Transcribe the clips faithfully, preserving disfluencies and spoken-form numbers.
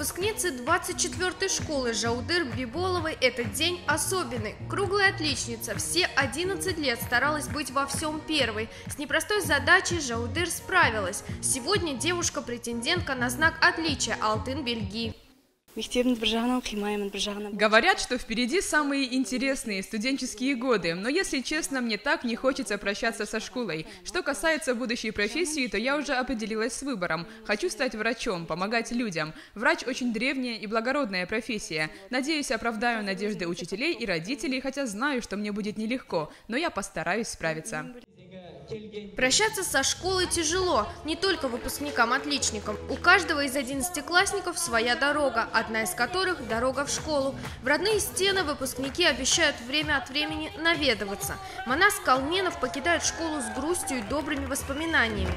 выпускницы двадцать четвёртой школы Жаудыр Биболовой этот день особенный. Круглая отличница, все одиннадцать лет старалась быть во всем первой. С непростой задачей Жаудыр справилась. Сегодня девушка-претендентка на знак отличия Алтын Белги. Говорят, что впереди самые интересные студенческие годы, но если честно, мне так не хочется прощаться со школой. Что касается будущей профессии, то я уже определилась с выбором. Хочу стать врачом, помогать людям. Врач очень древняя и благородная профессия. Надеюсь, оправдаю надежды учителей и родителей, хотя знаю, что мне будет нелегко, но я постараюсь справиться. Прощаться со школой тяжело, не только выпускникам-отличникам. У каждого из одиннадцатиклассников своя дорога, одна из которых – дорога в школу. В родные стены выпускники обещают время от времени наведываться. Манас Калменов покидает школу с грустью и добрыми воспоминаниями.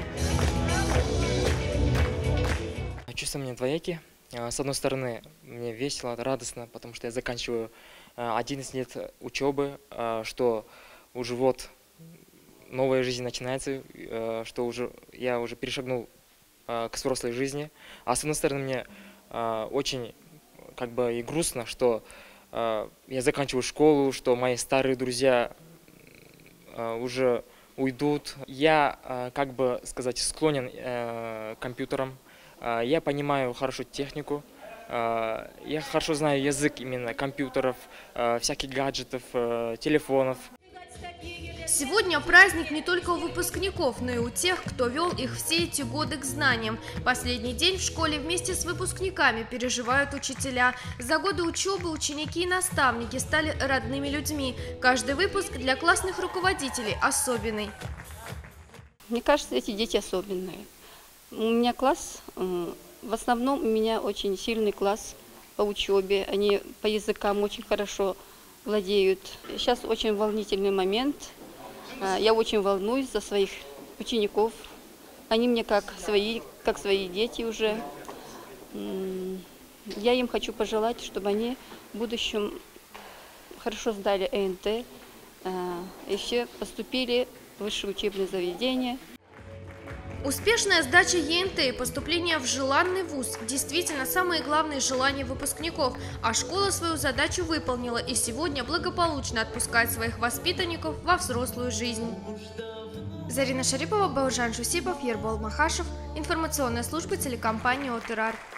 Чувства у меня двоякие. С одной стороны, мне весело, радостно, потому что я заканчиваю одиннадцать лет учебы, что уже вот новая жизнь начинается, что уже я уже перешагнул к взрослой жизни. А с одной стороны, мне очень как бы и грустно, что я заканчиваю школу, что мои старые друзья уже уйдут. Я, как бы сказать, склонен к компьютерам. Я понимаю хорошо технику. Я хорошо знаю язык именно компьютеров, всяких гаджетов, телефонов. Сегодня праздник не только у выпускников, но и у тех, кто вел их все эти годы к знаниям. Последний день в школе вместе с выпускниками переживают учителя. За годы учебы ученики и наставники стали родными людьми. Каждый выпуск для классных руководителей особенный. Мне кажется, эти дети особенные. У меня класс, в основном у меня очень сильный класс по учебе. Они по языкам очень хорошо владеют. Сейчас очень волнительный момент. Я очень волнуюсь за своих учеников. Они мне как свои, как свои дети уже. Я им хочу пожелать, чтобы они в будущем хорошо сдали Э Н Т и все поступили в высшее учебное заведение. Успешная сдача Е Н Т и поступление в желанный вуз – действительно самые главные желания выпускников. А школа свою задачу выполнила и сегодня благополучно отпускает своих воспитанников во взрослую жизнь. Зарина Шарипова, Баужан Шусипов, Ербол Махашев. Информационная служба телекомпании Отырар.